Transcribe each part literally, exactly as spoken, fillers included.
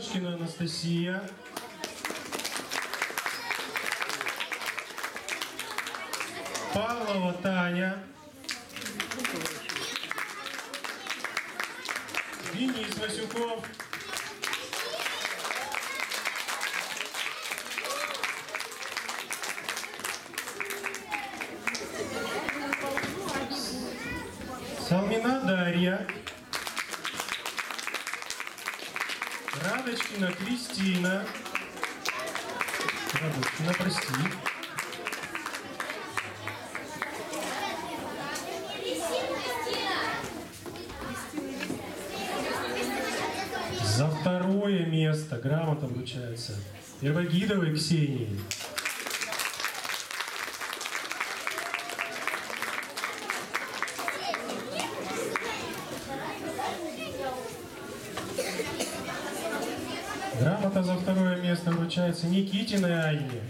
Тимошкина Анастасия. Павлова Таня. Денис Васюков. Салмина Дарья. Радочкина Кристина. Радочкина, прости. За второе место грамота вручается Первогидовой Ксении. Грамота за второе место вручается Никитиной Анне.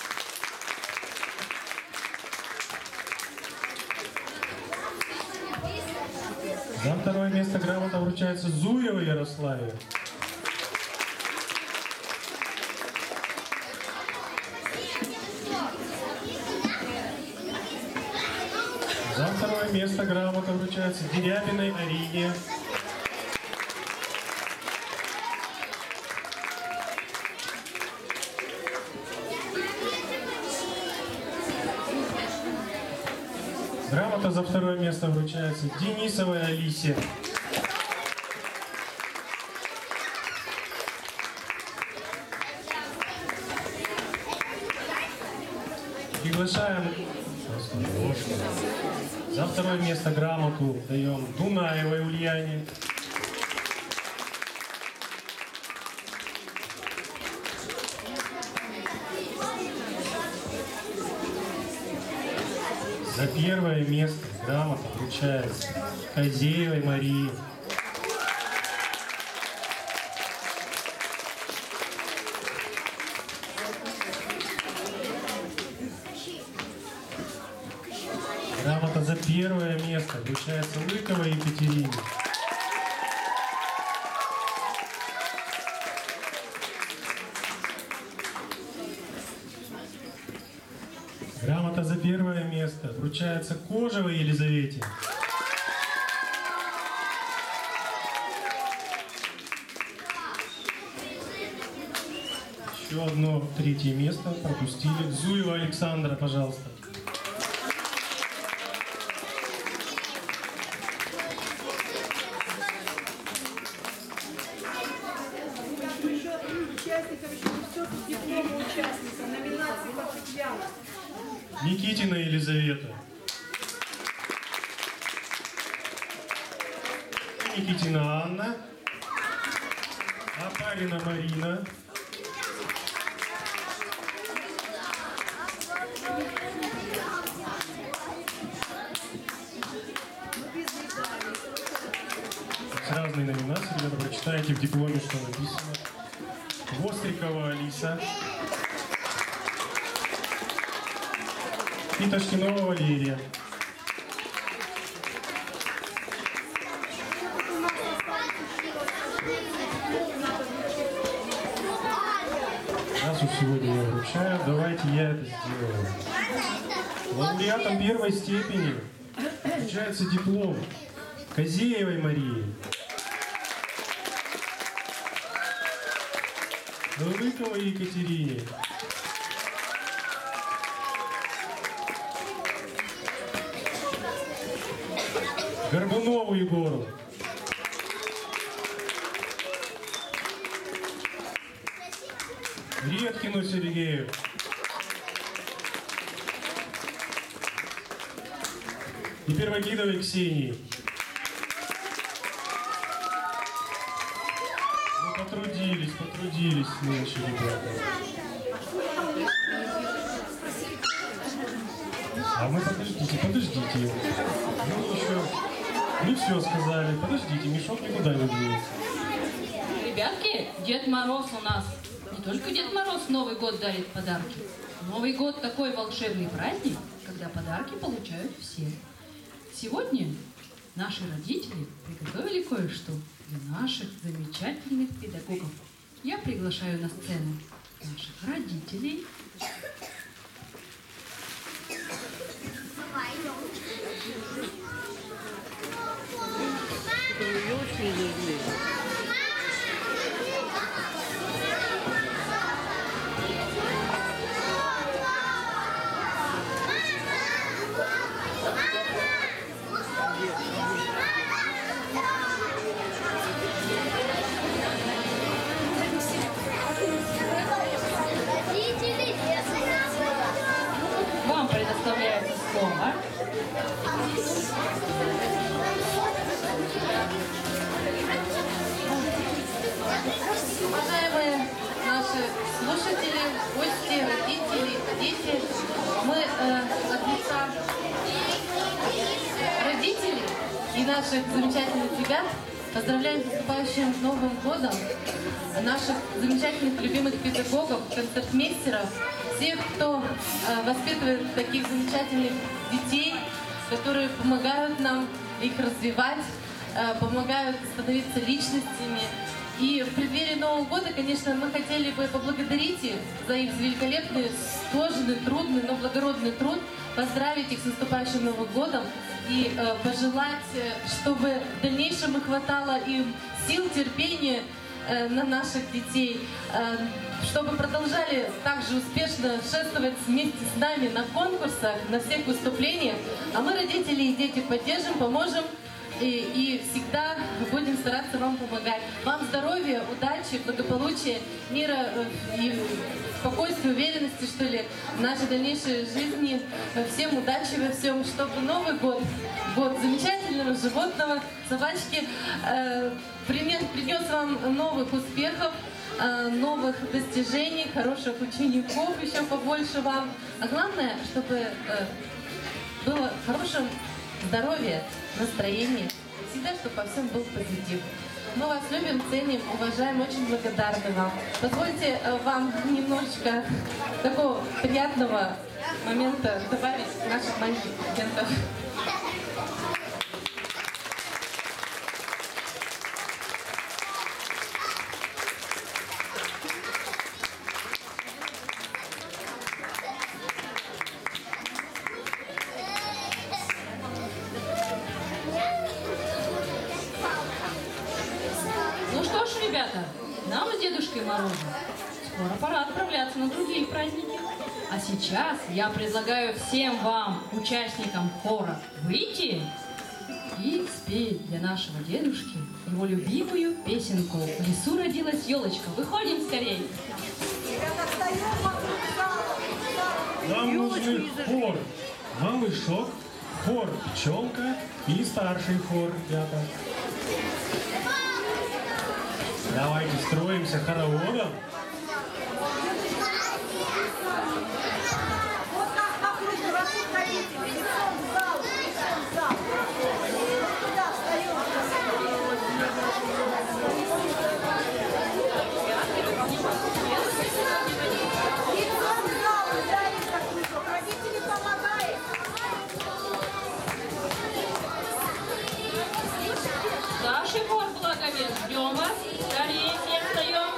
За второе место грамота вручается Зуевой Ярославе. За второе место грамота вручается Дерябиной Арине. Грамота за второе место вручается Денисовой Алисе. Приглашаем за второе место грамоту даем Дунаевой Ульяне. За первое место грамота вручается Козеевой Марии. Грамота за первое место вручается Лыковой Екатерине. Грамота за первое место вручается Кожевой Елизавете. Еще одно третье место пропустили. Зуева Александра, пожалуйста. Никитина Елизавета. Никитина Анна. Апарина Марина. Разные номинации, ребята, прочитайте в дипломе, что написано. Вострикова Алиса. И Ташкинова Валерия. Раз уж сегодня я вручаю, давайте я это сделаю. Лауреатом первой степени вручается диплом Козеевой Марии, Лыковой Екатерине, Горбунову Егору, Редкину Сергею, и Первогидовой Ксении. Ну, потрудились, потрудились нынче, ребята. А мы подождите, подождите. Ну, еще не все сказали. Подождите, мешок никуда не двинется. Ребятки, Дед Мороз у нас. Не только Дед Мороз в Новый год дарит подарки. Новый год такой волшебный праздник, когда подарки получают все. Сегодня наши родители приготовили кое-что для наших замечательных педагогов. я приглашаю на сцену наших родителей. Вам предоставляется слово. Уважаемые наши слушатели, гости, родители, дети, мы э, от лица родителей и наших замечательных ребят поздравляем с наступающим Новым годом наших замечательных любимых педагогов, концертмейстеров, всех, кто э, воспитывает таких замечательных детей, которые помогают нам их развивать, э, помогают становиться личностями. И в преддверии Нового года, конечно, мы хотели бы поблагодарить их за их великолепный, сложный, трудный, но благородный труд, поздравить их с наступающим Новым годом и э, пожелать, чтобы в дальнейшем их хватало им сил, терпения э, на наших детей, э, чтобы продолжали также успешно шествовать вместе с нами на конкурсах, на всех выступлениях. А мы, родители и дети, поддержим, поможем. И, и всегда будем стараться вам помогать. Вам здоровья, удачи, благополучия, мира и спокойствия, уверенности, что ли, в нашей дальнейшей жизни. Всем удачи во всем, чтобы Новый год, год замечательного животного, собачки, э, принес вам новых успехов, э, новых достижений, хороших учеников, еще побольше вам. А главное, чтобы э, было хорошим здоровье, настроение, всегда, чтобы во всем был позитив. Мы вас любим, ценим, уважаем, очень благодарны вам. Позвольте э, вам немножечко такого приятного момента добавить наших маленьких студентов. Ребята, нам с Дедушкой Морозом скоро пора отправляться на другие праздники. А сейчас я предлагаю всем вам, участникам хора, выйти и спеть для нашего дедушки его любимую песенку «В лесу родилась елочка». Выходим скорее! Нам нужны хор малышок, хор пчелка и старший хор, ребята. Давайте строимся хороводом. Старший хор благовест, ждем вас. Скорее всем встаем.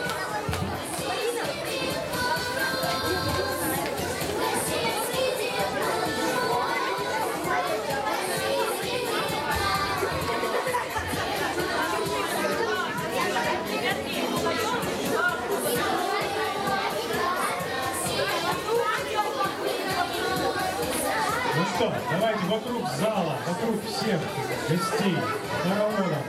Ну что, давайте вокруг зала, вокруг всех гостей хороводом.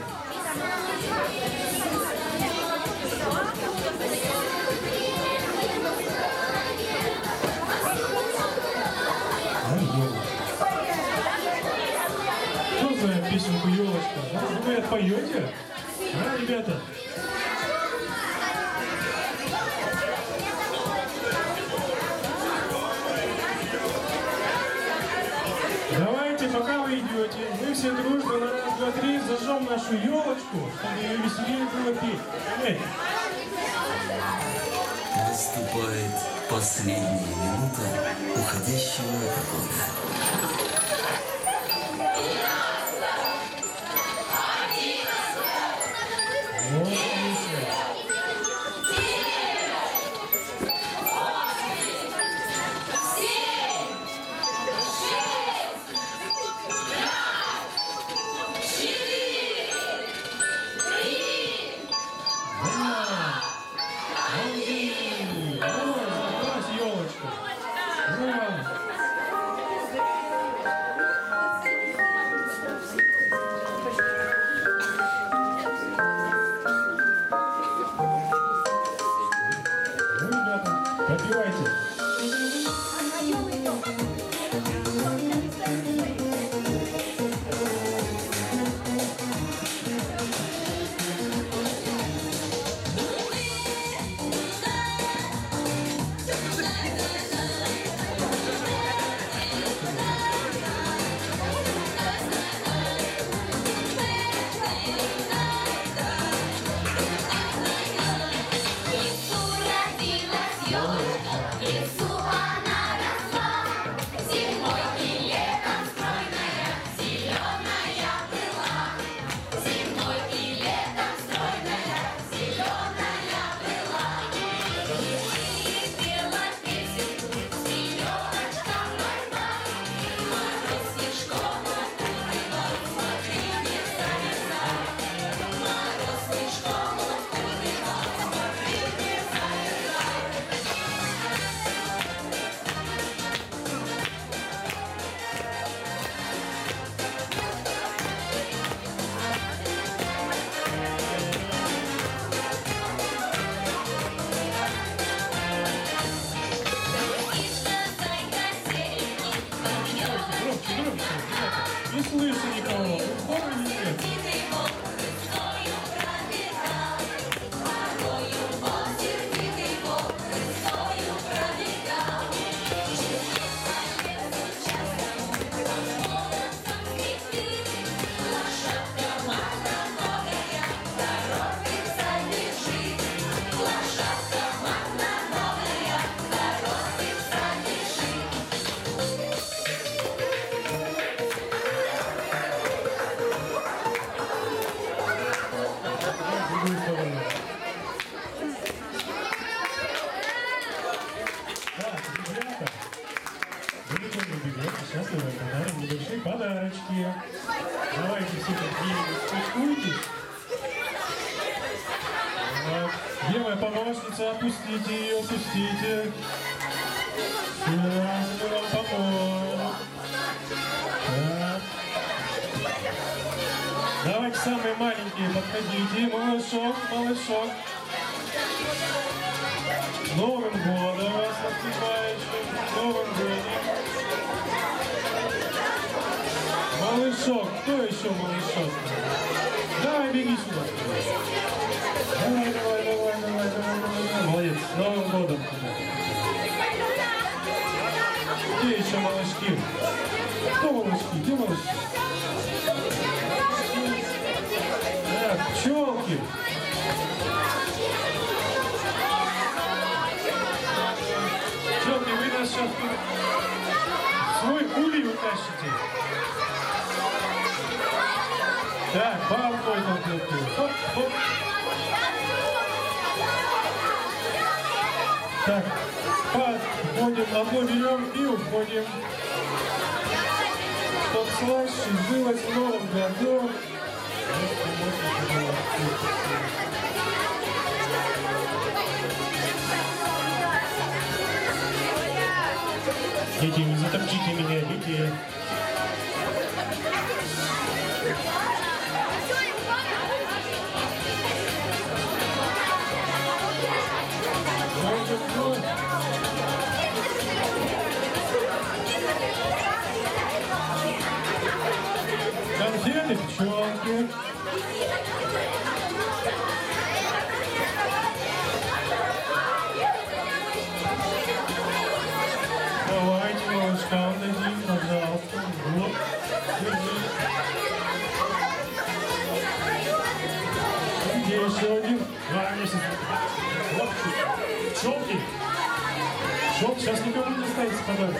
Кто знает песенку «Елочка»? Может, вы отпоете? А, ребята? Давайте, пока вы идете, мы все дружно на раз, два, три зажжем нашу елочку, чтобы ее веселее было петь. Понимаете? Наступает последняя минута уходящего года. Вот, отлично. Не слышу никого. Хор или нет? Небольшие подарочки. Давайте все такие спускуйтесь. Вот. Где моя помощница? Опустите ее, опустите. Сейчас мы вам поможем. Так. Давайте самые маленькие подходите. Малышок, малышок. С Новым годом вас наступающим. С Новым годом. Малышок, кто еще малышок? Давай, беги сюда. Давай, давай, давай, давай, давай, давай. Молодец, с Новым годом. Где еще малышки? Кто малышки? Где малышки? Так, пчелки. Пчелки, вы нас сейчас свой улей утащите. Так, балкой конкретно. Хоп, хоп. Так, подходим на одну веревку и уходим. Чтоб слаще жилось в новом году. Дети, не затопчите меня, дети. Конфеты, пчелки. Давайте малышкам дадим, пожалуйста. Вот, держи. Где еще один? Два месяца. Вот, пчелки. Пчелки, сейчас никому не останется подарок.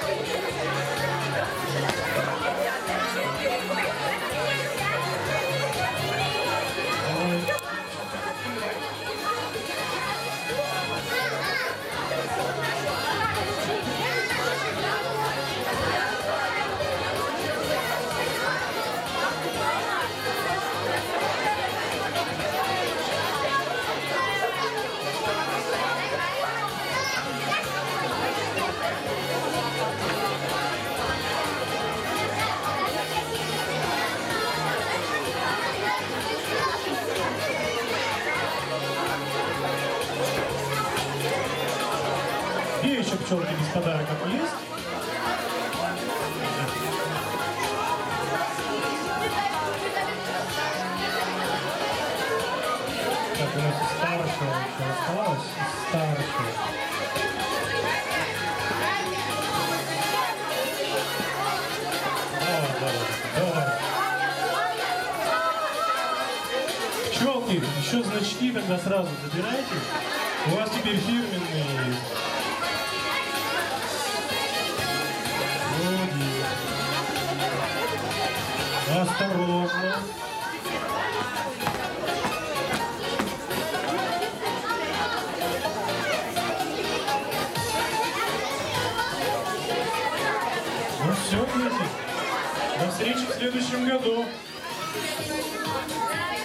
Где еще пчелки без подарка есть? Так, у нас старшая еще осталась. Старшая. Давай, давай, давай. Пчелки, еще значки тогда сразу забирайте. У вас теперь фирменные есть. Осторожно. Ну все, дети. До встречи в следующем году.